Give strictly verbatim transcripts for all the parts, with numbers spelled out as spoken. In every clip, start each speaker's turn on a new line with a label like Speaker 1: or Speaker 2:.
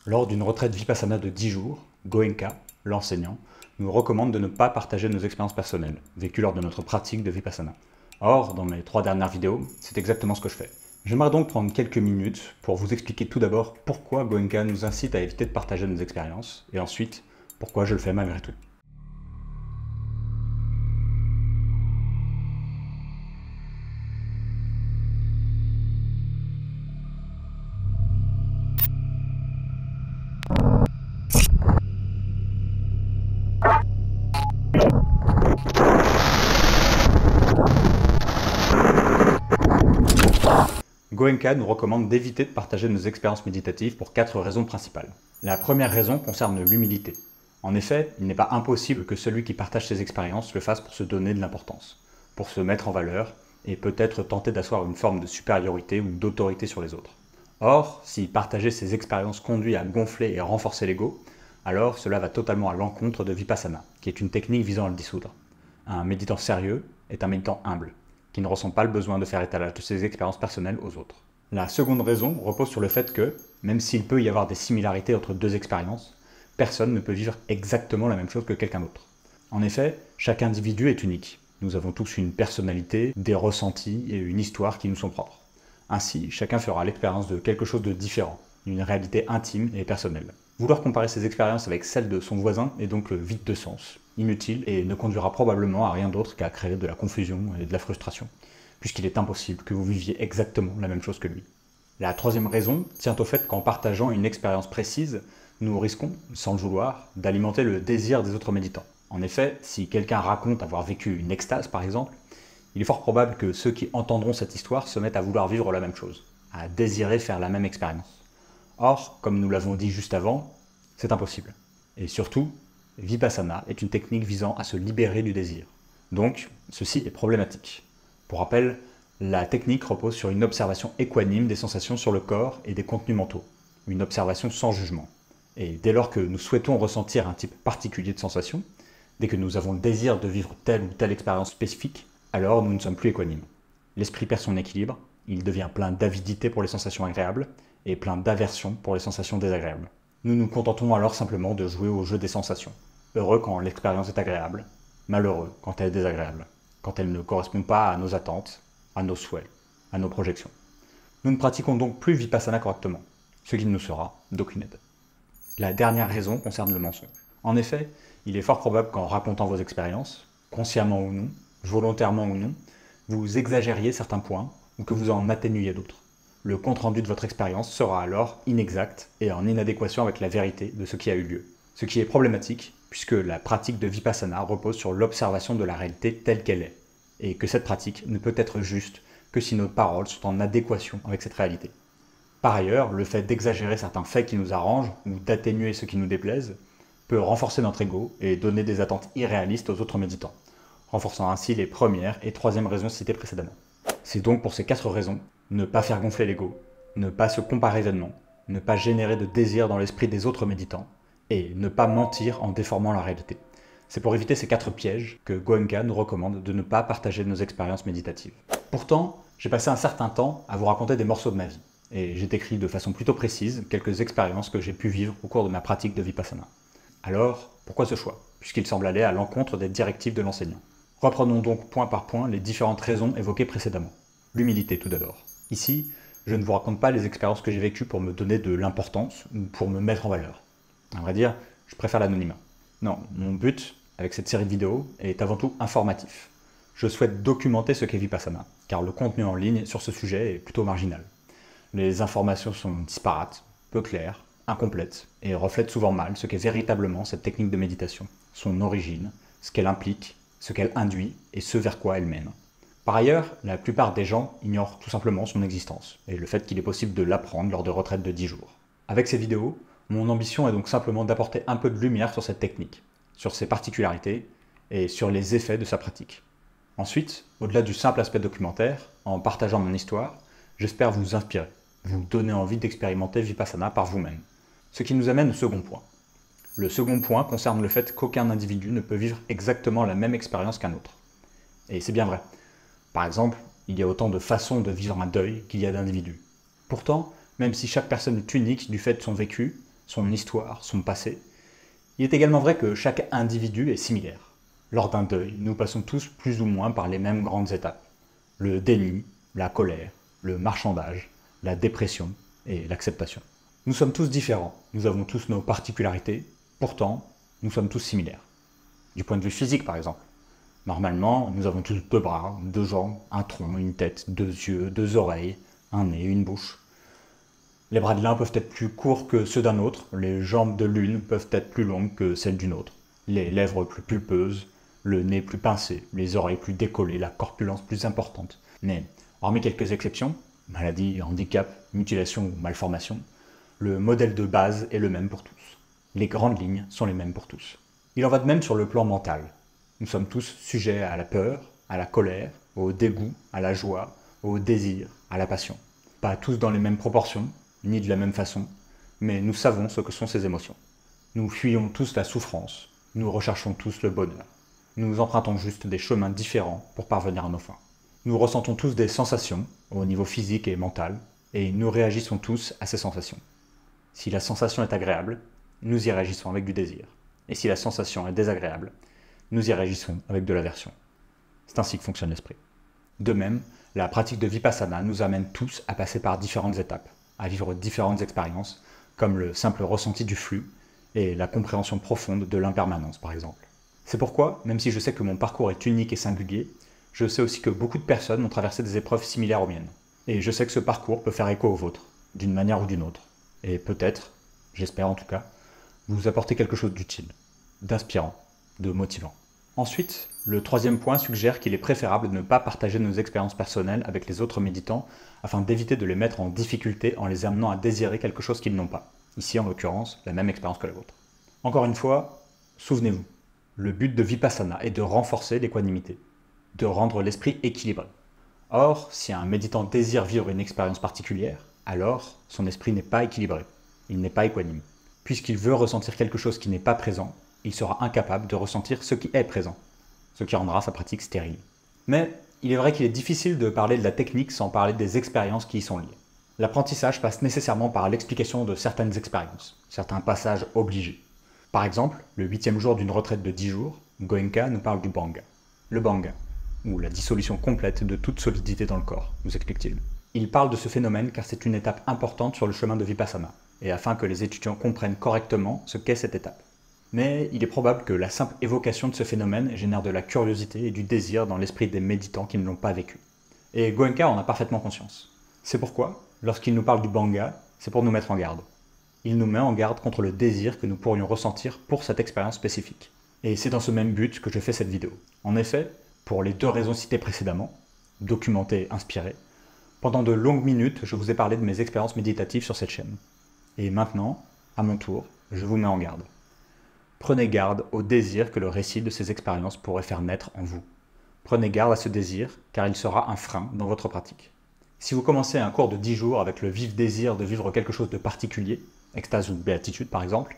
Speaker 1: Lors d'une retraite Vipassana de dix jours, Goenka, l'enseignant, nous recommande de ne pas partager nos expériences personnelles, vécues lors de notre pratique de Vipassana. Or, dans mes trois dernières vidéos, c'est exactement ce que je fais. J'aimerais donc prendre quelques minutes pour vous expliquer tout d'abord pourquoi Goenka nous incite à éviter de partager nos expériences, et ensuite, pourquoi je le fais malgré tout. Goenka nous recommande d'éviter de partager nos expériences méditatives pour quatre raisons principales. La première raison concerne l'humilité. En effet, il n'est pas impossible que celui qui partage ses expériences le fasse pour se donner de l'importance, pour se mettre en valeur, et peut-être tenter d'asseoir une forme de supériorité ou d'autorité sur les autres. Or, si partager ses expériences conduit à gonfler et renforcer l'ego, alors cela va totalement à l'encontre de Vipassana, qui est une technique visant à le dissoudre. Un méditant sérieux est un méditant humble, qui ne ressent pas le besoin de faire étalage de ses expériences personnelles aux autres. La seconde raison repose sur le fait que, même s'il peut y avoir des similarités entre deux expériences, personne ne peut vivre exactement la même chose que quelqu'un d'autre. En effet, chaque individu est unique. Nous avons tous une personnalité, des ressentis et une histoire qui nous sont propres. Ainsi, chacun fera l'expérience de quelque chose de différent, une réalité intime et personnelle. Vouloir comparer ses expériences avec celles de son voisin est donc vide de sens, inutile et ne conduira probablement à rien d'autre qu'à créer de la confusion et de la frustration, puisqu'il est impossible que vous viviez exactement la même chose que lui. La troisième raison tient au fait qu'en partageant une expérience précise, nous risquons, sans le vouloir, d'alimenter le désir des autres méditants. En effet, si quelqu'un raconte avoir vécu une extase par exemple, il est fort probable que ceux qui entendront cette histoire se mettent à vouloir vivre la même chose, à désirer faire la même expérience. Or, comme nous l'avons dit juste avant, c'est impossible. Et surtout, Vipassana est une technique visant à se libérer du désir. Donc, ceci est problématique. Pour rappel, la technique repose sur une observation équanime des sensations sur le corps et des contenus mentaux, une observation sans jugement. Et dès lors que nous souhaitons ressentir un type particulier de sensation, dès que nous avons le désir de vivre telle ou telle expérience spécifique, alors nous ne sommes plus équanimes. L'esprit perd son équilibre, il devient plein d'avidité pour les sensations agréables et plein d'aversion pour les sensations désagréables. Nous nous contentons alors simplement de jouer au jeu des sensations, heureux quand l'expérience est agréable, malheureux quand elle est désagréable, quand elle ne correspond pas à nos attentes, à nos souhaits, à nos projections. Nous ne pratiquons donc plus Vipassana correctement, ce qui ne nous sera d'aucune aide. La dernière raison concerne le mensonge. En effet, il est fort probable qu'en racontant vos expériences, consciemment ou non, volontairement ou non, vous exagériez certains points ou que vous en atténuiez d'autres. Le compte-rendu de votre expérience sera alors inexact et en inadéquation avec la vérité de ce qui a eu lieu. Ce qui est problématique, puisque la pratique de Vipassana repose sur l'observation de la réalité telle qu'elle est, et que cette pratique ne peut être juste que si nos paroles sont en adéquation avec cette réalité. Par ailleurs, le fait d'exagérer certains faits qui nous arrangent, ou d'atténuer ceux qui nous déplaisent, peut renforcer notre ego et donner des attentes irréalistes aux autres méditants, renforçant ainsi les premières et troisième raisons citées précédemment. C'est donc pour ces quatre raisons, ne pas faire gonfler l'ego, ne pas se comparer vainement, ne pas générer de désir dans l'esprit des autres méditants, et ne pas mentir en déformant la réalité. C'est pour éviter ces quatre pièges que Goenka nous recommande de ne pas partager nos expériences méditatives. Pourtant, j'ai passé un certain temps à vous raconter des morceaux de ma vie, et j'ai décrit de façon plutôt précise quelques expériences que j'ai pu vivre au cours de ma pratique de Vipassana. Alors, pourquoi ce choix, puisqu'il semble aller à l'encontre des directives de l'enseignant? Reprenons donc point par point les différentes raisons évoquées précédemment. L'humilité tout d'abord. Ici, je ne vous raconte pas les expériences que j'ai vécues pour me donner de l'importance ou pour me mettre en valeur. À vrai dire, je préfère l'anonymat. Non, mon but, avec cette série de vidéos, est avant tout informatif. Je souhaite documenter ce qu'est Vipassana, car le contenu en ligne sur ce sujet est plutôt marginal. Les informations sont disparates, peu claires, incomplètes, et reflètent souvent mal ce qu'est véritablement cette technique de méditation, son origine, ce qu'elle implique, ce qu'elle induit et ce vers quoi elle mène. Par ailleurs, la plupart des gens ignorent tout simplement son existence, et le fait qu'il est possible de l'apprendre lors de retraites de dix jours. Avec ces vidéos, mon ambition est donc simplement d'apporter un peu de lumière sur cette technique, sur ses particularités et sur les effets de sa pratique. Ensuite, au-delà du simple aspect documentaire, en partageant mon histoire, j'espère vous inspirer, vous donner envie d'expérimenter Vipassana par vous-même. Ce qui nous amène au second point. Le second point concerne le fait qu'aucun individu ne peut vivre exactement la même expérience qu'un autre. Et c'est bien vrai. Par exemple, il y a autant de façons de vivre un deuil qu'il y a d'individus. Pourtant, même si chaque personne est unique du fait de son vécu, son histoire, son passé. Il est également vrai que chaque individu est similaire. Lors d'un deuil, nous passons tous plus ou moins par les mêmes grandes étapes. Le déni, la colère, le marchandage, la dépression et l'acceptation. Nous sommes tous différents, nous avons tous nos particularités, pourtant, nous sommes tous similaires. Du point de vue physique par exemple. Normalement, nous avons tous deux bras, deux jambes, un tronc, une tête, deux yeux, deux oreilles, un nez, une bouche. Les bras de l'un peuvent être plus courts que ceux d'un autre, les jambes de l'une peuvent être plus longues que celles d'une autre, les lèvres plus pulpeuses, le nez plus pincé, les oreilles plus décollées, la corpulence plus importante. Mais, hormis quelques exceptions, maladie, handicap, mutilation ou malformation, le modèle de base est le même pour tous. Les grandes lignes sont les mêmes pour tous. Il en va de même sur le plan mental. Nous sommes tous sujets à la peur, à la colère, au dégoût, à la joie, au désir, à la passion. Pas tous dans les mêmes proportions, ni de la même façon, mais nous savons ce que sont ces émotions. Nous fuyons tous la souffrance, nous recherchons tous le bonheur. Nous empruntons juste des chemins différents pour parvenir à nos fins. Nous ressentons tous des sensations, au niveau physique et mental, et nous réagissons tous à ces sensations. Si la sensation est agréable, nous y réagissons avec du désir. Et si la sensation est désagréable, nous y réagissons avec de l'aversion. C'est ainsi que fonctionne l'esprit. De même, la pratique de Vipassana nous amène tous à passer par différentes étapes, à vivre différentes expériences, comme le simple ressenti du flux et la compréhension profonde de l'impermanence par exemple. C'est pourquoi, même si je sais que mon parcours est unique et singulier, je sais aussi que beaucoup de personnes ont traversé des épreuves similaires aux miennes. Et je sais que ce parcours peut faire écho au vôtre, d'une manière ou d'une autre. Et peut-être, j'espère en tout cas, vous apporter quelque chose d'utile, d'inspirant, de motivant. Ensuite, le troisième point suggère qu'il est préférable de ne pas partager nos expériences personnelles avec les autres méditants afin d'éviter de les mettre en difficulté en les amenant à désirer quelque chose qu'ils n'ont pas. Ici, en l'occurrence, la même expérience que la vôtre. Encore une fois, souvenez-vous, le but de Vipassana est de renforcer l'équanimité, de rendre l'esprit équilibré. Or, si un méditant désire vivre une expérience particulière, alors son esprit n'est pas équilibré, il n'est pas équanime. Puisqu'il veut ressentir quelque chose qui n'est pas présent, il sera incapable de ressentir ce qui est présent, ce qui rendra sa pratique stérile. Mais il est vrai qu'il est difficile de parler de la technique sans parler des expériences qui y sont liées. L'apprentissage passe nécessairement par l'explication de certaines expériences, certains passages obligés. Par exemple, le huitième jour d'une retraite de dix jours, Goenka nous parle du Banga. Le Banga, ou la dissolution complète de toute solidité dans le corps, nous explique-t-il. Il parle de ce phénomène car c'est une étape importante sur le chemin de Vipassana, et afin que les étudiants comprennent correctement ce qu'est cette étape. Mais il est probable que la simple évocation de ce phénomène génère de la curiosité et du désir dans l'esprit des méditants qui ne l'ont pas vécu. Et Goenka en a parfaitement conscience. C'est pourquoi, lorsqu'il nous parle du Banga, c'est pour nous mettre en garde. Il nous met en garde contre le désir que nous pourrions ressentir pour cette expérience spécifique. Et c'est dans ce même but que je fais cette vidéo. En effet, pour les deux raisons citées précédemment, documentées et inspirées, pendant de longues minutes, je vous ai parlé de mes expériences méditatives sur cette chaîne. Et maintenant, à mon tour, je vous mets en garde. Prenez garde au désir que le récit de ces expériences pourrait faire naître en vous. Prenez garde à ce désir, car il sera un frein dans votre pratique. Si vous commencez un cours de dix jours avec le vif désir de vivre quelque chose de particulier, extase ou béatitude par exemple,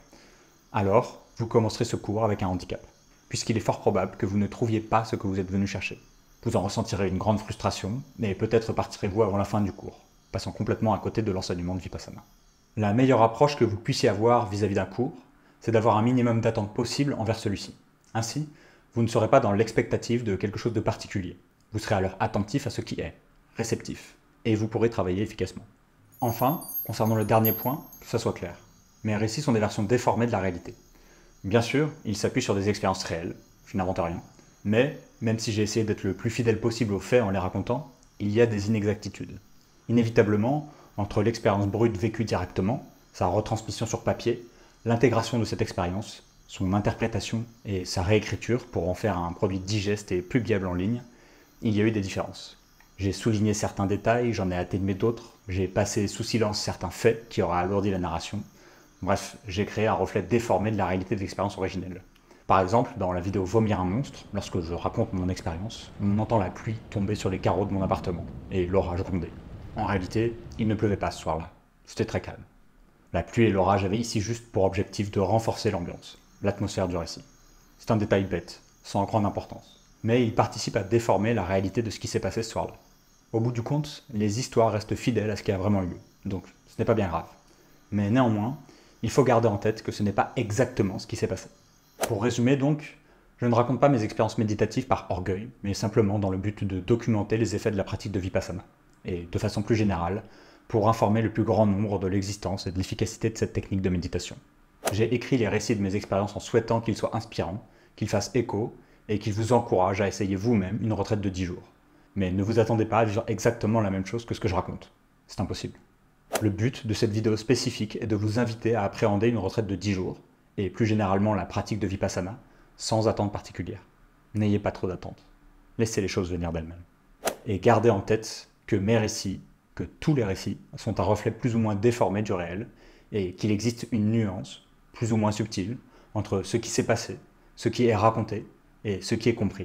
Speaker 1: alors vous commencerez ce cours avec un handicap, puisqu'il est fort probable que vous ne trouviez pas ce que vous êtes venu chercher. Vous en ressentirez une grande frustration, mais peut-être partirez-vous avant la fin du cours, passant complètement à côté de l'enseignement de Vipassana. La meilleure approche que vous puissiez avoir vis-à-vis d'un cours, c'est d'avoir un minimum d'attente possible envers celui-ci. Ainsi, vous ne serez pas dans l'expectative de quelque chose de particulier. Vous serez alors attentif à ce qui est, réceptif, et vous pourrez travailler efficacement. Enfin, concernant le dernier point, que ça soit clair, mes récits sont des versions déformées de la réalité. Bien sûr, ils s'appuient sur des expériences réelles, je n'invente rien, mais, même si j'ai essayé d'être le plus fidèle possible aux faits en les racontant, il y a des inexactitudes. Inévitablement, entre l'expérience brute vécue directement, sa retransmission sur papier, l'intégration de cette expérience, son interprétation et sa réécriture pour en faire un produit digeste et publiable en ligne, il y a eu des différences. J'ai souligné certains détails, j'en ai atténué d'autres, j'ai passé sous silence certains faits qui auraient alourdi la narration. Bref, j'ai créé un reflet déformé de la réalité de l'expérience originelle. Par exemple, dans la vidéo Vomir un monstre, lorsque je raconte mon expérience, on entend la pluie tomber sur les carreaux de mon appartement, et l'orage gronder. En réalité, il ne pleuvait pas ce soir-là, c'était très calme. La pluie et l'orage avaient ici juste pour objectif de renforcer l'ambiance, l'atmosphère du récit. C'est un détail bête, sans grande importance, mais il participe à déformer la réalité de ce qui s'est passé ce soir-là. Au bout du compte, les histoires restent fidèles à ce qui a vraiment eu lieu, donc ce n'est pas bien grave. Mais néanmoins, Il faut garder en tête que ce n'est pas exactement ce qui s'est passé. Pour résumer donc, je ne raconte pas mes expériences méditatives par orgueil, mais simplement dans le but de documenter les effets de la pratique de Vipassana, et de façon plus générale, pour informer le plus grand nombre de l'existence et de l'efficacité de cette technique de méditation. J'ai écrit les récits de mes expériences en souhaitant qu'ils soient inspirants, qu'ils fassent écho, et qu'ils vous encouragent à essayer vous-même une retraite de dix jours. Mais ne vous attendez pas à vivre exactement la même chose que ce que je raconte. C'est impossible. Le but de cette vidéo spécifique est de vous inviter à appréhender une retraite de dix jours, et plus généralement la pratique de Vipassana, sans attente particulière. N'ayez pas trop d'attente. Laissez les choses venir d'elles-mêmes. Et gardez en tête que mes récits, que tous les récits, sont un reflet plus ou moins déformé du réel, et qu'il existe une nuance, plus ou moins subtile, entre ce qui s'est passé, ce qui est raconté, et ce qui est compris.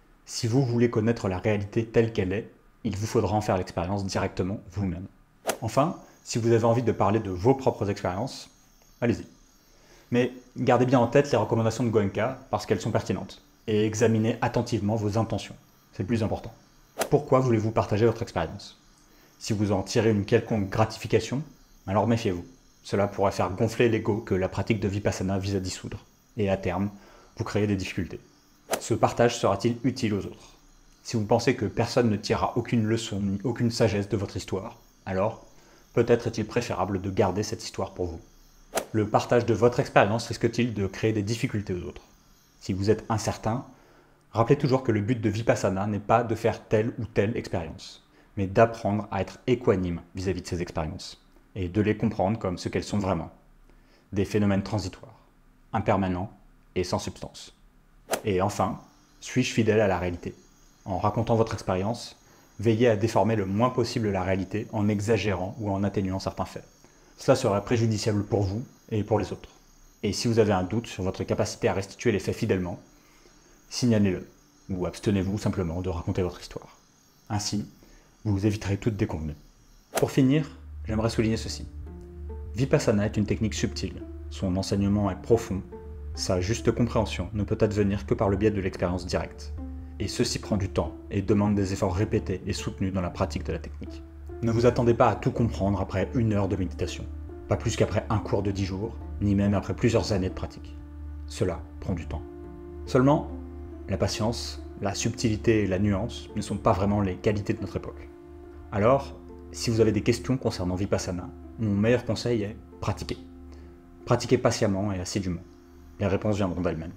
Speaker 1: Si vous voulez connaître la réalité telle qu'elle est, il vous faudra en faire l'expérience directement vous-même. Enfin, si vous avez envie de parler de vos propres expériences, allez-y. Mais gardez bien en tête les recommandations de Goenka parce qu'elles sont pertinentes, et examinez attentivement vos intentions. C'est le plus important. Pourquoi voulez-vous partager votre expérience? Si vous en tirez une quelconque gratification, alors méfiez-vous. Cela pourrait faire gonfler l'ego que la pratique de Vipassana vise à dissoudre, et à terme, vous créez des difficultés. Ce partage sera-t-il utile aux autres? Si vous pensez que personne ne tirera aucune leçon ni aucune sagesse de votre histoire, alors peut-être est-il préférable de garder cette histoire pour vous. Le partage de votre expérience risque-t-il de créer des difficultés aux autres? Si vous êtes incertain, rappelez toujours que le but de Vipassana n'est pas de faire telle ou telle expérience, mais d'apprendre à être équanime vis-à-vis de ces expériences, et de les comprendre comme ce qu'elles sont vraiment. Des phénomènes transitoires, impermanents et sans substance. Et enfin, suis-je fidèle à la réalité? En racontant votre expérience, veillez à déformer le moins possible la réalité en exagérant ou en atténuant certains faits. Cela serait préjudiciable pour vous et pour les autres. Et si vous avez un doute sur votre capacité à restituer les faits fidèlement, signalez-le, ou abstenez-vous simplement de raconter votre histoire. Ainsi, vous éviterez toute déconvenue. Pour finir, j'aimerais souligner ceci. Vipassana est une technique subtile, son enseignement est profond, sa juste compréhension ne peut advenir que par le biais de l'expérience directe. Et ceci prend du temps et demande des efforts répétés et soutenus dans la pratique de la technique. Ne vous attendez pas à tout comprendre après une heure de méditation, pas plus qu'après un cours de dix jours, ni même après plusieurs années de pratique. Cela prend du temps. Seulement, la patience, la subtilité et la nuance ne sont pas vraiment les qualités de notre époque. Alors, si vous avez des questions concernant Vipassana, mon meilleur conseil est pratiquer. Pratiquez patiemment et assidûment. Les réponses viendront d'elles-mêmes.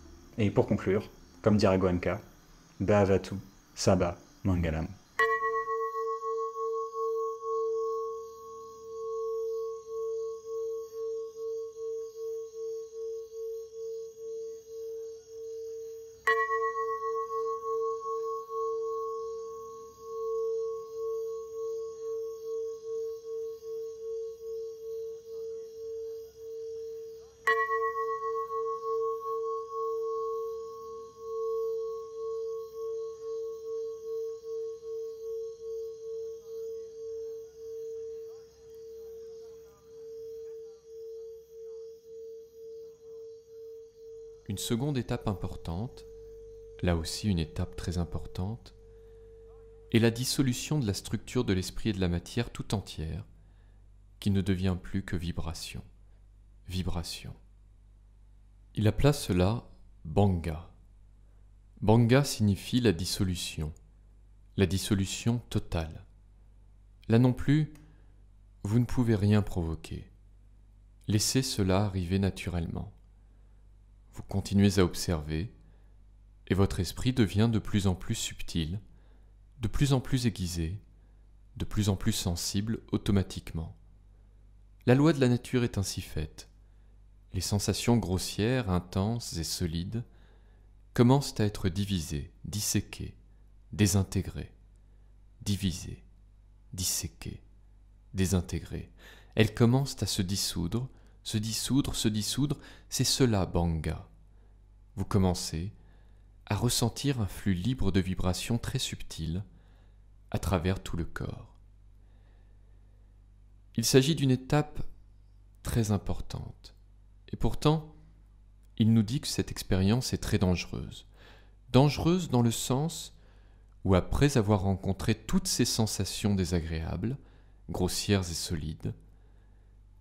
Speaker 1: Et pour conclure, comme dirait Goenka, Bhavatu, Sabha, Mangalam.
Speaker 2: Une seconde étape importante, là aussi une étape très importante, est la dissolution de la structure de l'esprit et de la matière tout entière, qui ne devient plus que vibration. Vibration. Il appela cela Banga. Banga signifie la dissolution, la dissolution totale. Là non plus, vous ne pouvez rien provoquer. Laissez cela arriver naturellement. Vous continuez à observer, et votre esprit devient de plus en plus subtil, de plus en plus aiguisé, de plus en plus sensible automatiquement. La loi de la nature est ainsi faite. Les sensations grossières, intenses et solides commencent à être divisées, disséquées, désintégrées, divisées, disséquées, désintégrées. Elles commencent à se dissoudre, se dissoudre, se dissoudre, c'est cela Banga. Vous commencez à ressentir un flux libre de vibrations très subtiles à travers tout le corps. Il s'agit d'une étape très importante. Et pourtant, il nous dit que cette expérience est très dangereuse. Dangereuse dans le sens où après avoir rencontré toutes ces sensations désagréables, grossières et solides,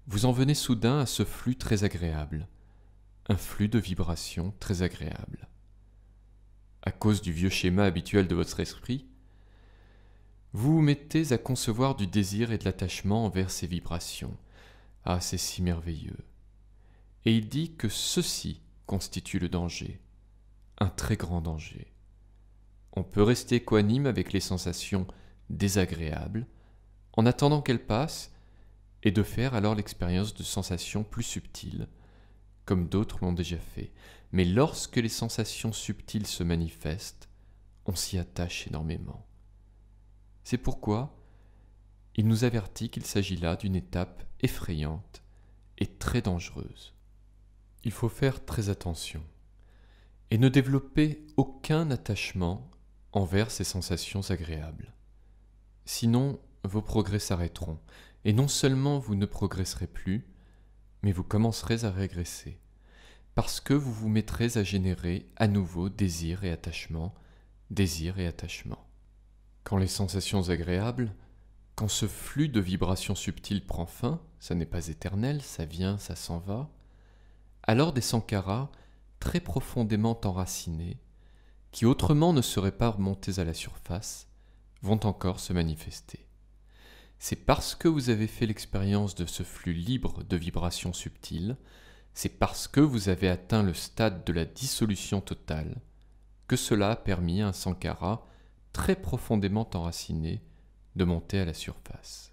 Speaker 2: vous en venez soudain à ce flux très agréable, un flux de vibrations très agréable. À cause du vieux schéma habituel de votre esprit, vous vous mettez à concevoir du désir et de l'attachement envers ces vibrations. Ah, c'est si merveilleux. Et il dit que ceci constitue le danger, un très grand danger. On peut rester équanime avec les sensations désagréables, en attendant qu'elles passent, et de faire alors l'expérience de sensations plus subtiles, comme d'autres l'ont déjà fait. Mais lorsque les sensations subtiles se manifestent, on s'y attache énormément. C'est pourquoi il nous avertit qu'il s'agit là d'une étape effrayante et très dangereuse. Il faut faire très attention et ne développer aucun attachement envers ces sensations agréables. Sinon, vos progrès s'arrêteront, et non seulement vous ne progresserez plus, mais vous commencerez à régresser, parce que vous vous mettrez à générer à nouveau désir et attachement, désir et attachement. Quand les sensations agréables, quand ce flux de vibrations subtiles prend fin, ça n'est pas éternel, ça vient, ça s'en va, alors des sankharas très profondément enracinés, qui autrement ne seraient pas remontés à la surface, vont encore se manifester. C'est parce que vous avez fait l'expérience de ce flux libre de vibrations subtiles, c'est parce que vous avez atteint le stade de la dissolution totale, que cela a permis à un sankhara très profondément enraciné de monter à la surface.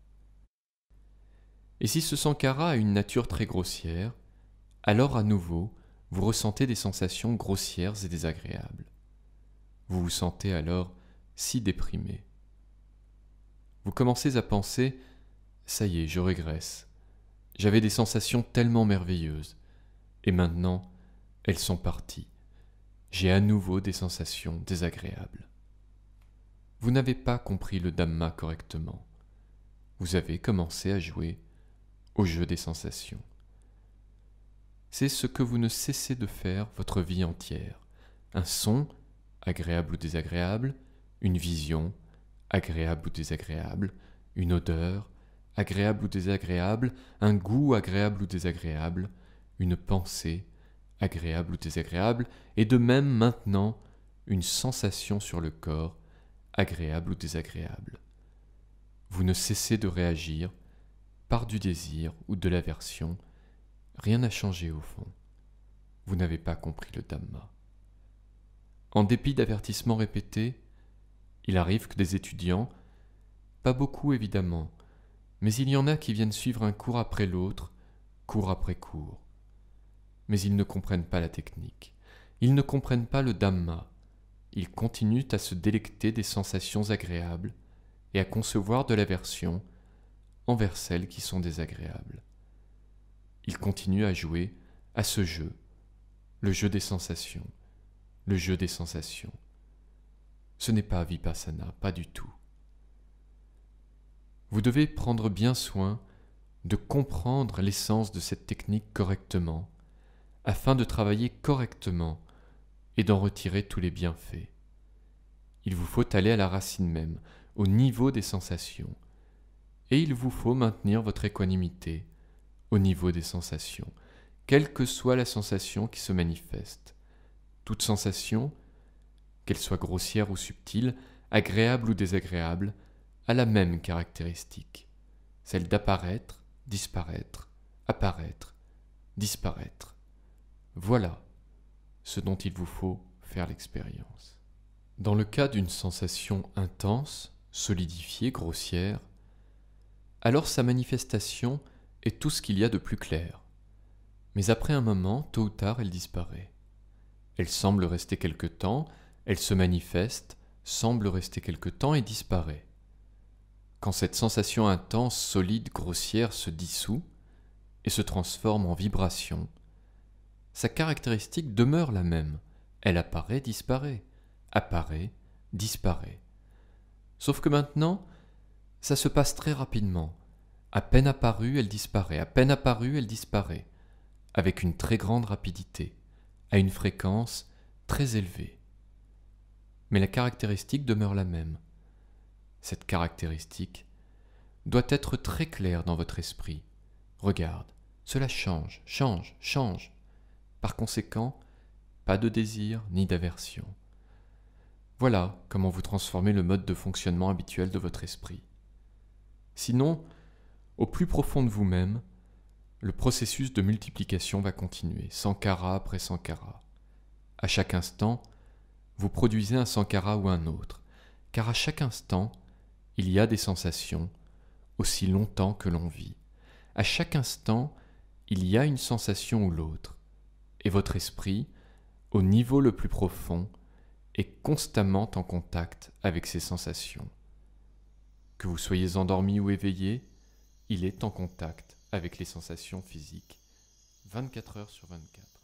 Speaker 2: Et si ce sankhara a une nature très grossière, alors à nouveau, vous ressentez des sensations grossières et désagréables. Vous vous sentez alors si déprimé. Vous commencez à penser « ça y est, je régresse. J'avais des sensations tellement merveilleuses, et maintenant, elles sont parties. J'ai à nouveau des sensations désagréables. » Vous n'avez pas compris le Dhamma correctement. Vous avez commencé à jouer au jeu des sensations. C'est ce que vous ne cessez de faire votre vie entière. Un son, agréable ou désagréable, une vision, agréable ou désagréable, une odeur, agréable ou désagréable, un goût agréable ou désagréable, une pensée, agréable ou désagréable, et de même maintenant une sensation sur le corps, agréable ou désagréable. Vous ne cessez de réagir par du désir ou de l'aversion. Rien n'a changé au fond. Vous n'avez pas compris le Dhamma. En dépit d'avertissements répétés, il arrive que des étudiants, pas beaucoup évidemment, mais il y en a qui viennent suivre un cours après l'autre, cours après cours. Mais ils ne comprennent pas la technique, ils ne comprennent pas le Dhamma, ils continuent à se délecter des sensations agréables et à concevoir de l'aversion envers celles qui sont désagréables. Ils continuent à jouer à ce jeu, le jeu des sensations, le jeu des sensations. Ce n'est pas Vipassana, pas du tout. Vous devez prendre bien soin de comprendre l'essence de cette technique correctement, afin de travailler correctement et d'en retirer tous les bienfaits. Il vous faut aller à la racine même, au niveau des sensations, et il vous faut maintenir votre équanimité au niveau des sensations, quelle que soit la sensation qui se manifeste. Toute sensation, qu'elle soit grossière ou subtile, agréable ou désagréable, a la même caractéristique, celle d'apparaître, disparaître, apparaître, disparaître. Voilà ce dont il vous faut faire l'expérience. Dans le cas d'une sensation intense, solidifiée, grossière, alors sa manifestation est tout ce qu'il y a de plus clair. Mais après un moment, tôt ou tard, elle disparaît. Elle semble rester quelque temps, elle se manifeste, semble rester quelque temps et disparaît. Quand cette sensation intense, solide, grossière se dissout et se transforme en vibration, sa caractéristique demeure la même. Elle apparaît, disparaît, apparaît, disparaît. Sauf que maintenant, ça se passe très rapidement. À peine apparue, elle disparaît, à peine apparue, elle disparaît, avec une très grande rapidité, à une fréquence très élevée. Mais la caractéristique demeure la même. Cette caractéristique doit être très claire dans votre esprit, Regarde, cela change, change, change. Par conséquent, pas de désir ni d'aversion. Voilà comment vous transformez le mode de fonctionnement habituel de votre esprit. Sinon, au plus profond de vous-même, le processus de multiplication va continuer, sankara après sankara. À chaque instant, vous produisez un sankara ou un autre, car à chaque instant, il y a des sensations, aussi longtemps que l'on vit. À chaque instant, il y a une sensation ou l'autre, et votre esprit, au niveau le plus profond, est constamment en contact avec ces sensations. Que vous soyez endormi ou éveillé, il est en contact avec les sensations physiques, vingt-quatre heures sur vingt-quatre.